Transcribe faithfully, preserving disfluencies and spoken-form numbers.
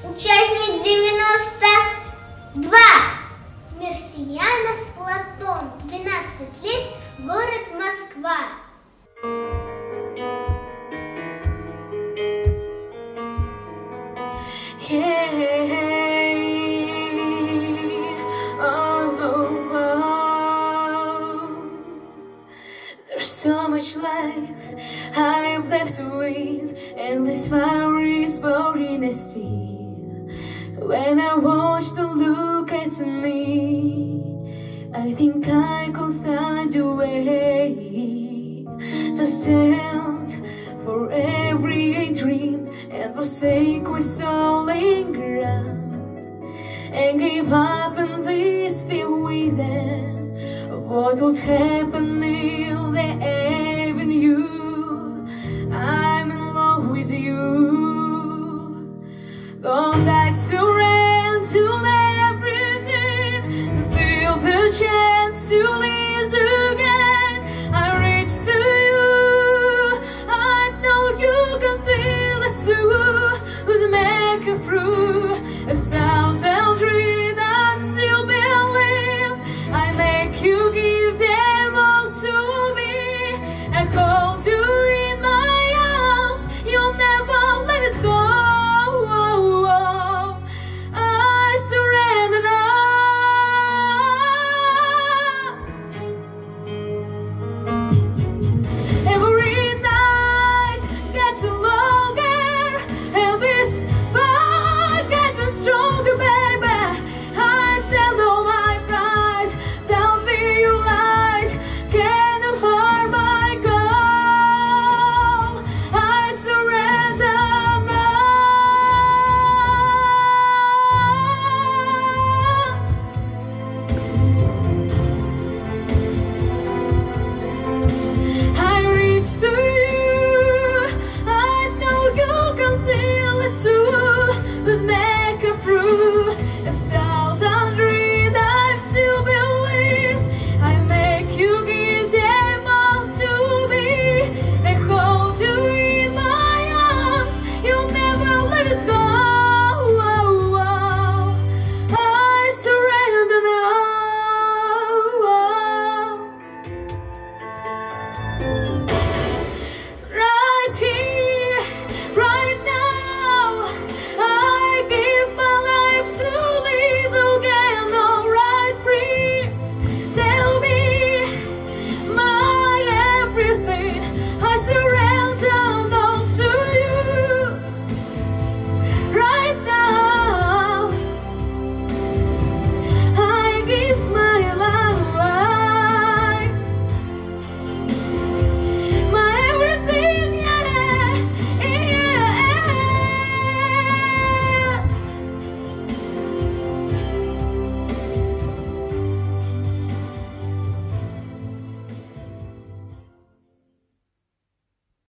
Участник девяносто два. Мерсиянов Платон, двенадцать лет, город Москва. Hey, oh, oh, oh. There's so much life I've left to live, and this fire is burning still. When I watch them look at me, I think I could find a way to stand for every dream and forsake my solid ground, and give up in this fear with them. What would happen if they ever knew I'm in love with you? 'Cause I'd surrender to everything to feel the chance to live again. I reach to you, I know you can feel it too. Would make it through.